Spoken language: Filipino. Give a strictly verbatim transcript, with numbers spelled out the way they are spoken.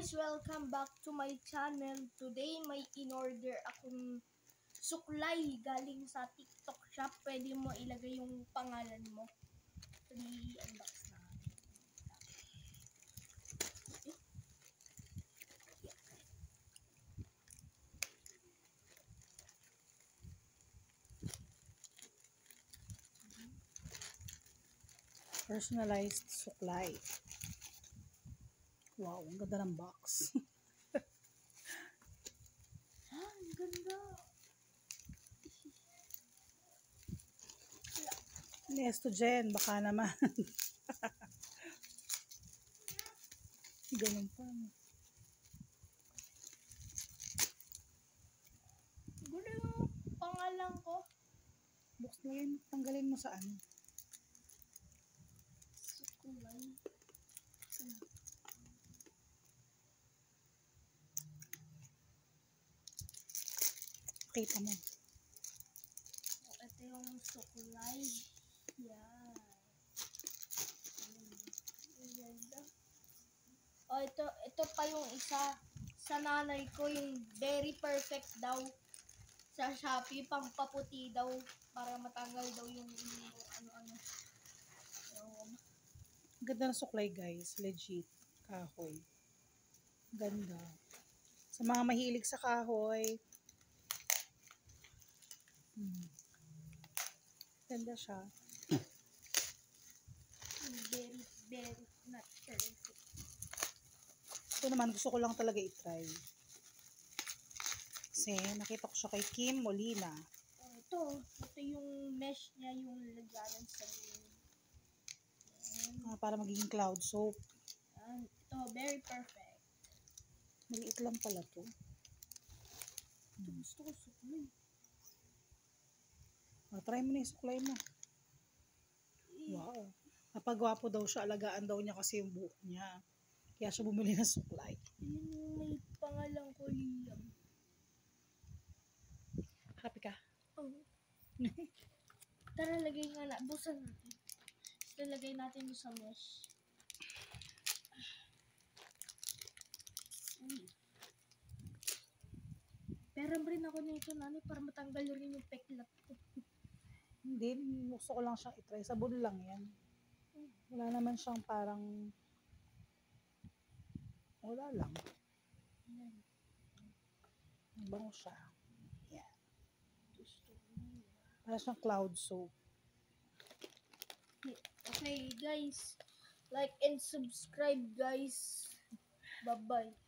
guys! Welcome back to my channel. Today may in-order akong suklay galing sa TikTok shop. Pwede mo ilagay yung pangalan mo. Pre-unbox na. Personalized suklay. Wow, ang ganda ng box. Ah, ang ganda. Nesto Jen, baka naman. Ganun pa. Gulo yung pangalan ko. Box na yun, tanggalin mo sa ano. Suklay. Kita mo. Ito yung suklay. Yan. Ang ganda. Oh, ito, ito pa yung isa sa nanay ko, yung very perfect daw sa Shopee, pang paputi daw para matanggal daw yung ano-ano. Yung, Ganda ng suklay guys, legit. Kahoy. Ganda. Sa mga mahilig sa kahoy. Hmm. Ganda siya. very, very not perfect. Ito naman, gusto ko lang talaga i-try. Kasi nakita ko siya kay Kim Molina. Oh, ito, ito yung mesh niya, yung lagyanan sa loob. Ah, para magiging cloud soap. Yan. Ito, very perfect. Maliit lang pala to. Ito, gusto ko suklay. Ah, try mo na yung suklay mo. Wow. Napagwapo daw siya. Alagaan daw niya kasi yung buhok niya. Kaya siya bumili ng suklay. Yun yung may pangalan ko, Liam. Happy ka? Oh. Tara, lagay nga na. Busan natin. Tapos lagay natin doon sa mesh. Uy. Pero rin ako nito, nani, para matanggal rin yung peklat ko. Hindi. Gusto ko lang siyang itry. Sabon lang yan. Wala naman siyang parang... Wala lang. Yan. Bango siya. Yan. Gusto ko na. Para siyang cloud soap. Okay, guys. Like and subscribe, guys. Bye-bye.